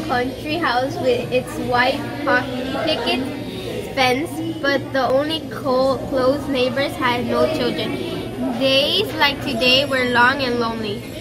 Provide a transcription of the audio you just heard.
country house with its white picket fence, but the only close neighbors had no children. Days like today were long and lonely.